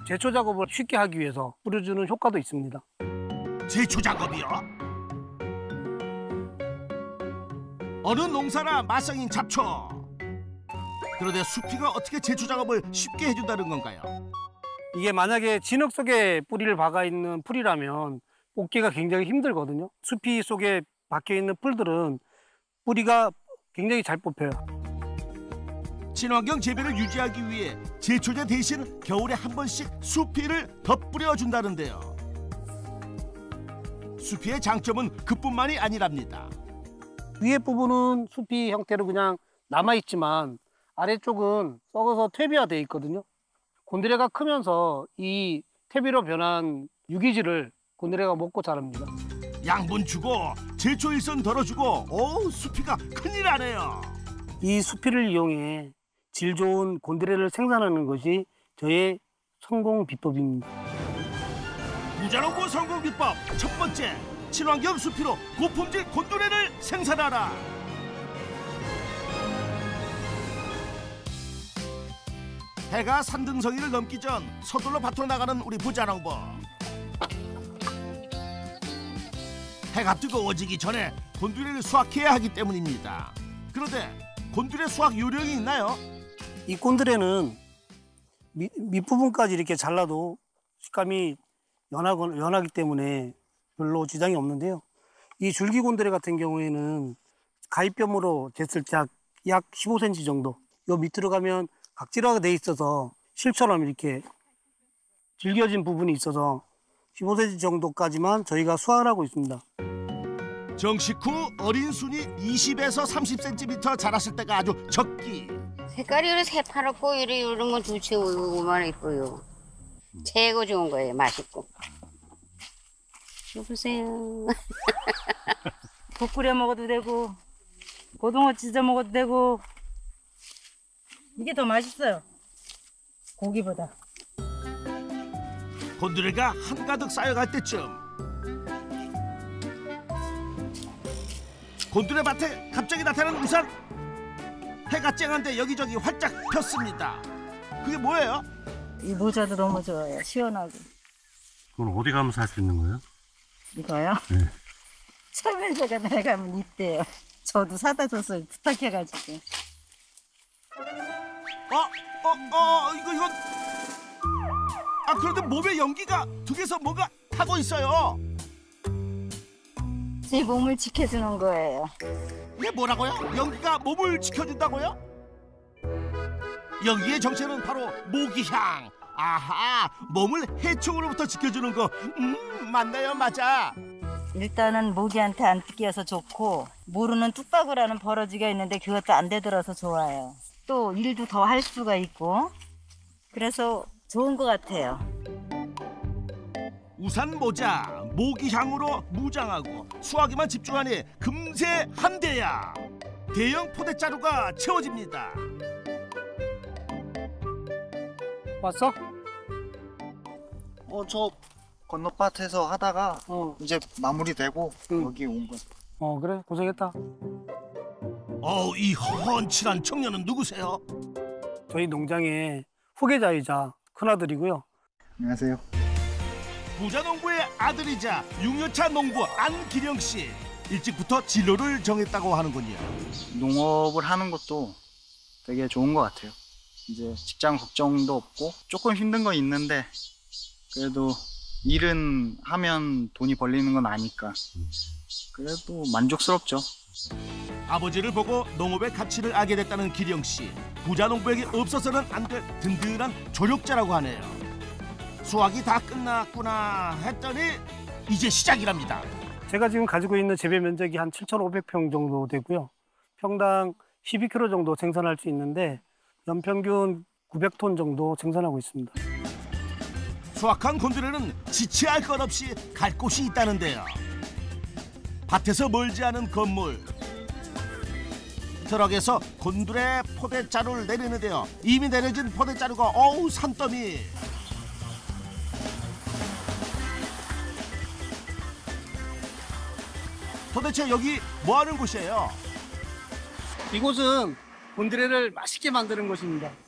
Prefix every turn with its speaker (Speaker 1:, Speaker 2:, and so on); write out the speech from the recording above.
Speaker 1: 제초 작업을 쉽게 하기 위해서 뿌려주는 효과도 있습니다.
Speaker 2: 제초 작업이요? 어느 농사나 마성인 잡초. 그런데 수피가 어떻게 제초 작업을 쉽게 해준다는 건가요?
Speaker 1: 이게 만약에 진흙 속에 뿌리를 박아 있는 풀이라면 뽑기가 굉장히 힘들거든요. 수피 속에 박혀 있는 풀들은 뿌리가 굉장히 잘 뽑혀요.
Speaker 2: 친환경 재배를 유지하기 위해 제초제 대신 겨울에 한 번씩 수피를 덧뿌려 준다는데요. 수피의 장점은 그뿐만이 아니랍니다.
Speaker 1: 위에 부분은 수피 형태로 그냥 남아있지만 아래쪽은 썩어서 퇴비화되어 있거든요. 곤드레가 크면서 이 퇴비로 변한 유기질을 곤드레가 먹고 자랍니다.
Speaker 2: 양분 주고 제초 일선 덜어주고 어우 수피가 큰일 나네요.
Speaker 1: 이 수피를 이용해 질 좋은 곤드레를 생산하는 것이 저의 성공 비법입니다.
Speaker 2: 부자농부 성공 비법 첫 번째, 친환경 수피로 고품질 곤드레를 생산하라. 해가 산등성이를 넘기 전 서둘러 밭으로 나가는 우리 부자농부. 해가 뜨거워지기 전에 곤드레를 수확해야 하기 때문입니다. 그런데 곤드레 수확 요령이 있나요?
Speaker 1: 이 곤드레는 밑부분까지 이렇게 잘라도 식감이 연하기 때문에 별로 지장이 없는데요. 이 줄기 곤드레 같은 경우에는 가위뼘으로 쟀을 때 약 15cm 정도. 요 밑으로 가면 각질화가 돼 있어서 실처럼 이렇게 질겨진 부분이 있어서 15cm 정도까지만 저희가 수확을 하고 있습니다.
Speaker 2: 정식 후 어린 순이 20에서 30cm 자랐을 때가 아주 적기.
Speaker 3: 색깔이 이렇게 새파랗고 이런 건 좋지. 얼마나 이뻐요. 최고 좋은 거예요. 맛있고. 여보세요.
Speaker 4: 국 끓여 먹어도 되고 고등어 찢어 먹어도 되고 이게 더 맛있어요. 고기보다.
Speaker 2: 곤드레가 한가득 쌓여갈 때쯤 곤드레 밭에 갑자기 나타난 우산. 해가 쨍한데 여기저기 활짝 폈습니다. 그게 뭐예요?
Speaker 4: 이 모자도 너무 좋아요. 시원하고.
Speaker 5: 그건 어디 가면 살 수 있는 거예요?
Speaker 4: 이거요?
Speaker 5: 네.
Speaker 4: 설명서가 나가면 있대요. 저도 사다 줬어요. 부탁해가지고.
Speaker 2: 이건. 아, 그런데 몸에 연기가 득에서 뭔가 타고 있어요.
Speaker 4: 제 몸을 지켜주는 거예요.
Speaker 2: 이게 뭐라고요? 연기가 몸을 지켜준다고요? 연기의 정체는 바로 모기향. 아하, 몸을 해충으로부터 지켜주는 거. 맞네요, 맞아.
Speaker 4: 일단은 모기한테 안 뜯겨서 좋고 모르는 뚝박이라는 버러지가 있는데 그것도 안 되들어서 좋아요. 또 일도 더 할 수가 있고 그래서 좋은 것 같아요.
Speaker 2: 우산 모자, 모기향으로 무장하고 수화기만 집중하니 금세 한 대야. 대형 포대자루가 채워집니다.
Speaker 1: 왔어?
Speaker 6: 저 건너밭에서 하다가 이제 마무리되고
Speaker 1: 응.
Speaker 6: 여기 온 거.
Speaker 1: 그래 고생했다.
Speaker 2: 이 헌칠한 청년은 누구세요?
Speaker 1: 저희 농장의 후계자이자 큰아들이고요.
Speaker 6: 안녕하세요.
Speaker 2: 부자농부의 아들이자 6년차 농부 안기령 씨. 일찍부터 진로를 정했다고 하는군요.
Speaker 6: 농업을 하는 것도 되게 좋은 것 같아요. 이제 직장 걱정도 없고 조금 힘든 건 있는데 그래도 일은 하면 돈이 벌리는 건 아니까 그래도 만족스럽죠.
Speaker 2: 아버지를 보고 농업의 가치를 알게 됐다는 기령 씨. 부자농부에게 없어서는 안 될 든든한 조력자라고 하네요. 수확이 다 끝났구나 했더니 이제 시작이랍니다.
Speaker 1: 제가 지금 가지고 있는 재배 면적이 한 7,500평 정도 되고요. 평당 12kg 정도 생산할 수 있는데 연평균 900톤 정도 생산하고 있습니다.
Speaker 2: 수확한 곤드레는 지체할 것 없이 갈 곳이 있다는데요. 밭에서 멀지 않은 건물. 트럭에서 곤드레 포대자루를 내리는데요. 이미 내려진 포대자루가 산더미. 도대체 여기 뭐 하는 곳이에요?
Speaker 1: 이곳은 곤드레를 맛있게 만드는 곳입니다.